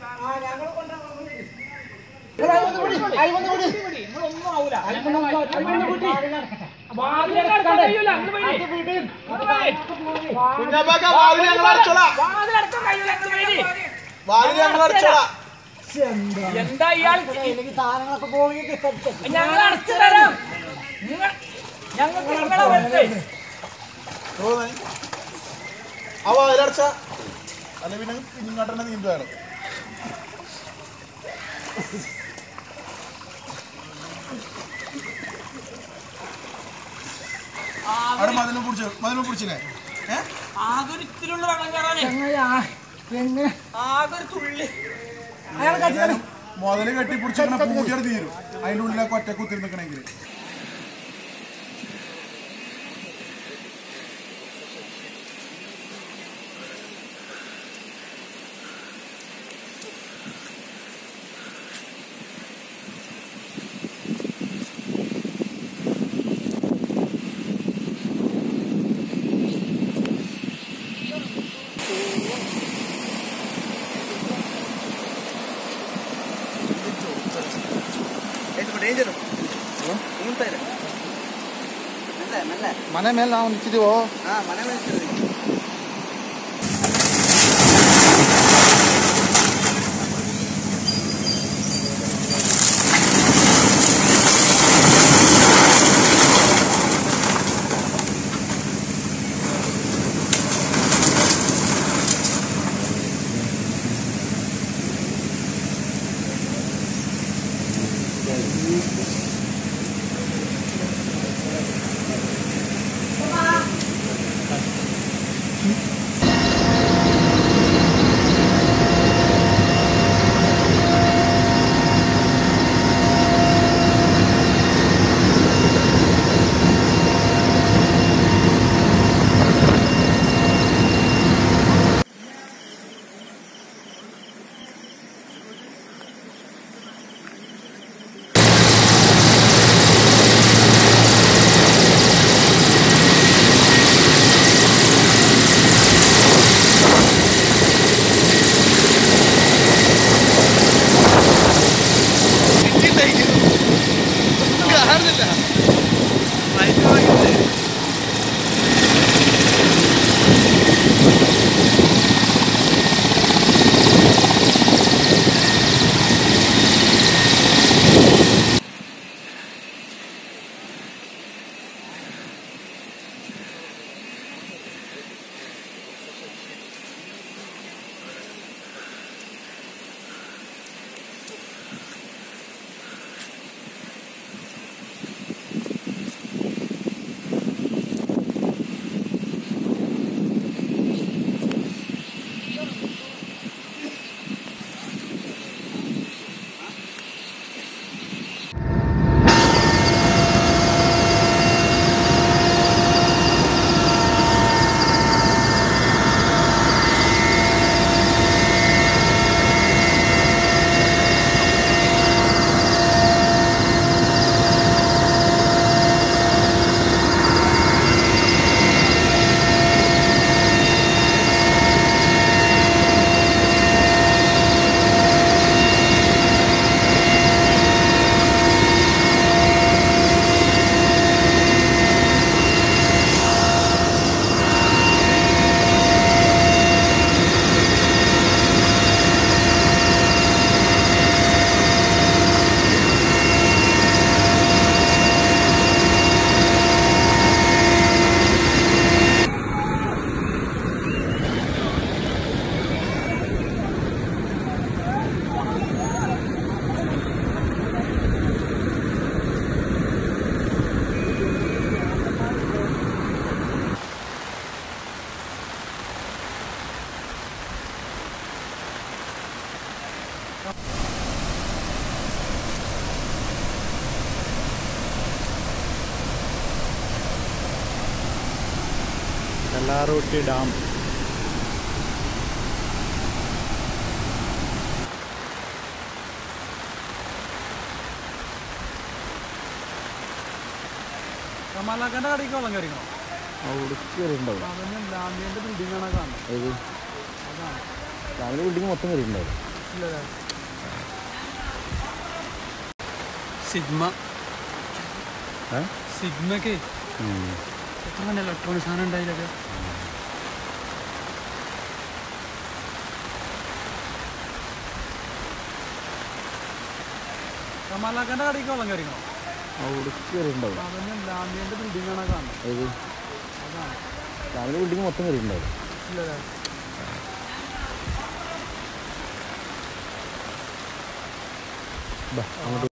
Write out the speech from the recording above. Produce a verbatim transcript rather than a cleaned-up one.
എന്താ ഇയാൾ സാധനങ്ങളൊക്കെ പോയി ഞങ്ങൾ അടച്ചു തരാം. ഞങ്ങൾക്ക് നിങ്ങളെ വെറുതെ അവ അതിലടച്ച അല്ല പിന്നെ ഇങ്ങോട്ടെ നീന്തുവാണ്. അവിടെ മതിലും പിടിച്ചു മതിലും പിടിച്ചില്ലേ? ആകൊരു ഇത്തിരിയുള്ള വെള്ളം കയറാനേ ആകൊരു തുള്ളി മുതല് കെട്ടി പിടിച്ചിങ്ങനെ പൂട്ടിയാണ് തീരും. അതിൻ്റെ ഉള്ളിലേക്ക് ഒറ്റ കുത്തി നിൽക്കണമെങ്കിൽ ಮನೆ ಮೇಲೆ ನಾವು ನಿಂತಿದ್ದೀವೋ. ಹಾಂ ಮನೆ ಮೇಲೆ ನಿಂತಿದ್ದೀವಿ. കല്ലാറുട്ടി ഡാം. കമാലാക്കാൻ്റെ കടയ്ക്ക് വെള്ളം കയറിക്കണോ? അവിടെ കയറിയിട്ടുണ്ടാവും. അതിന് ലാമിയൻ്റെ ബിൽഡിംഗ് ആണ് കാണുന്നത്. ഏത് ലാമിൻ്റെ ബിൽഡിംഗ് മൊത്തം കയറിയിട്ടുണ്ടാവും. സിഗ്മ സിഗ്മക്ക് എത്ര നല്ല ഇലക്ട്രോണിക് സാധനം ഉണ്ടായില്ലൊക്കെ. കമാലാക്കാൻ്റെ കടയ്ക്ക് വെള്ളം കയറിക്കണോ? അവിടെ കയറിയിട്ടുണ്ടാവും. അവന് ലാമിയൻ്റെ ബിൽഡിംഗ് ആണ് കാണുന്നത്. ഏത് അതാണ് ലാമിൻ്റെ ബിൽഡിംഗ് മൊത്തം കയറിയിട്ടുണ്ടാവും. ഇല്ലല്ലേ? ബാ അങ്ങോട്ട്